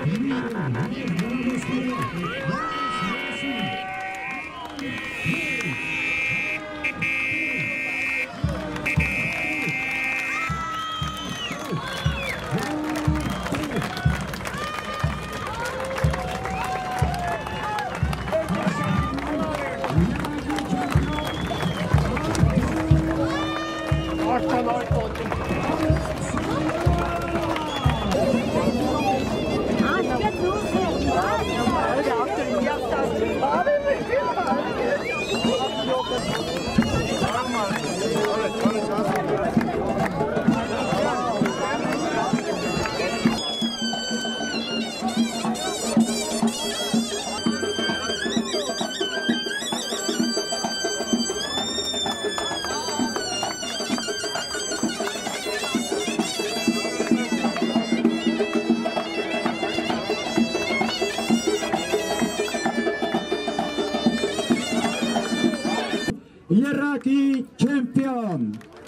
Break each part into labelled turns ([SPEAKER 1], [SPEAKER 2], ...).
[SPEAKER 1] Iraqi champion.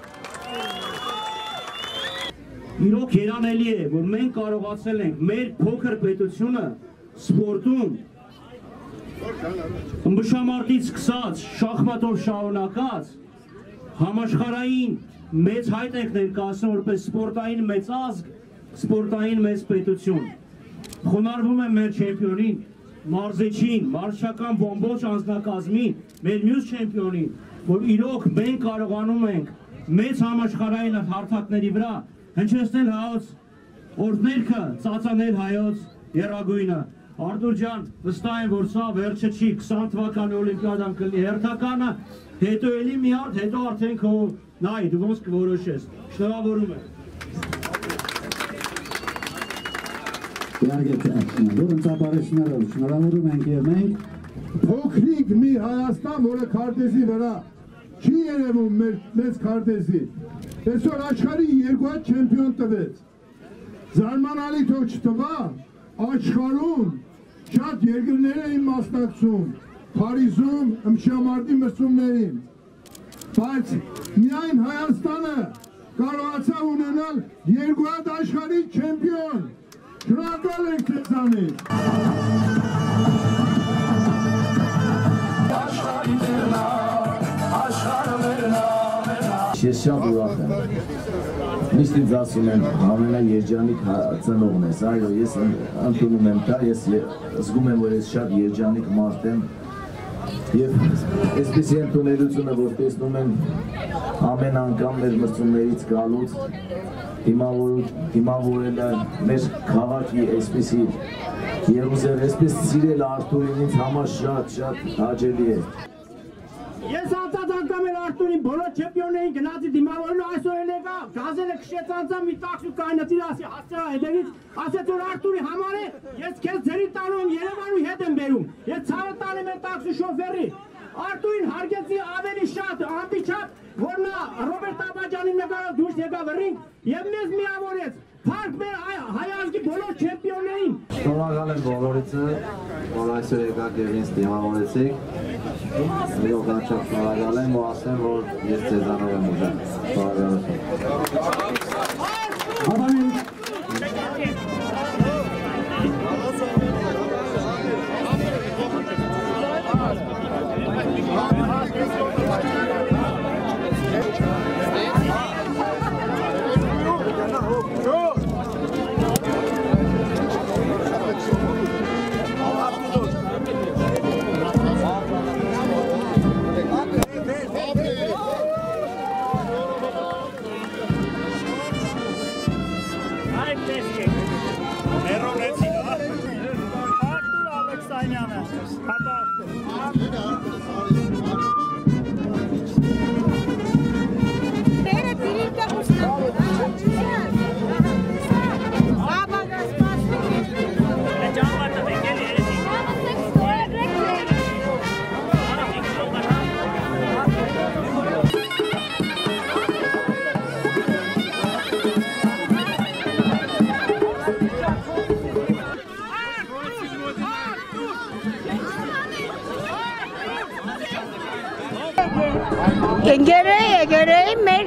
[SPEAKER 2] Իրոք երանելի է, որ մենք կարողացել ենք մեր փոքր պետությունը սպորտում ըմբշամարտից սկսած, շախմատով շարունակած համաշխարհային մեծ հայտ ենք ներկայացնում որպես սպորտային մեծ ազգ, սպորտային մեծ պետություն։ Խոնարհվում եմ մեր չեմպիոնին, մարզիչին, մարզչական բոմբոջ անձնակազմին, մեր մյուս չեմպիոնին, որ իրոք մենք կարողանում ենք մեծ համաշխարհային հարթակների վրա հնչեցնել հայոց օրհներգը, ծածանել հայոց եռագույնը։ Արտուր ջան, վստահ եմ, որ սա վերջը չի, 20 թվականի օլիմպիադան կլինի հերթականը, հետո էլի մի հատ, հետո արդեն քո նայ, դու ոնց կորոշես։ Շնորհավորում եմ։
[SPEAKER 1] Շնորհավորում ենք եւ մենք
[SPEAKER 3] փոքրիկ մի Հայաստան, որը քարտեզի վրա չի երևում մեծ քարտեզի, այսօր աշխարհի երկու հատ չեմպիոն տվեց։ Զարմանալի թող չտվա, աշխարհում շատ երկրներ էին մասնակցում, Փարիզում ըմբշամարտի մրցումներին, բայց միայն Հայաստանը կարողացավ ունենալ երկու հատ աշխարհի չեմպիոն։ Շնորհակալ ենք ձեզանից։
[SPEAKER 4] Ես շատ ուրախ եմ, միշտ ինձ ասում եմ ամենաերջանիկ ծնողն ես, այո, ես ընդունում եմ դա, ես զգում եմ, որ ես շատ երջանիկ մարդ եմ և այսպիսի ընդունելությունը, որ տեսնում եմ ամեն անգամ մեր մրցումներից գալուց դիմավորելը մեր քաղաքի այսպիսի Երուսեր, այսպես սիրել Արտուրին ինձ համար շատ հաճելի է։
[SPEAKER 2] Ես անցած անգամ էլ Արտուրին բոլոր չեմպիոններին գնացի դիմավորելու այսօր էլ եկա, գազելը քշեց անցամ մի տաքսի կայնացիր ասի հասցրա հետևից, ասեց որ Արտուրի համար է, ես քեզ ձերի տանում եմ Երևանու հետ եմ բերում, ես ցավը տանեմ եմ տաքսի շոֆերի, Արտուրին հարգեցի ավելի շատ, անպիչապ, որ նա Ռոբերտ Աբաջանի նկարով դուրս եկավ ռինգ և մեզ միավորեց, փառք մեր հայ ազգի բոլոր չեմպիոններին։
[SPEAKER 4] Շնորհակալ եմ բոլորիցը, որ այսօր եկաք և ինձ դիմավորեցիք։ Իրոք շատ շնորհակալ եմ ու ասեմ, որ ես ձեզանով եմ ուժեղ։
[SPEAKER 5] Գերեի մեր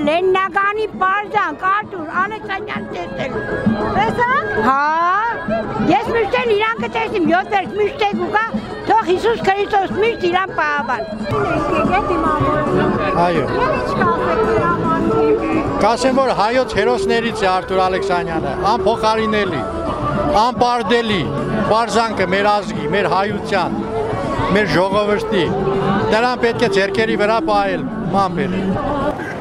[SPEAKER 5] լեննագանի պարզան, կարտուր, Ալեքսանյան տեսել, տեսան, հա, միշտ էլ իրան կտեսնիմ 7 վերք միշտ եկուկա, թող Հիսուս Քրիստոս միշտ իրան պահավան։
[SPEAKER 6] Այո։ Կասեմ, որ հայոց հերոսներից է Արթուր Ալեքսանյանը, անփոխարինելի, անպարտելի, բարձանքը մեր ազգի, մեր հայության, մեր ժողովրդի, նրան պետք է ձեռքերի վրա պահել, ման բերել։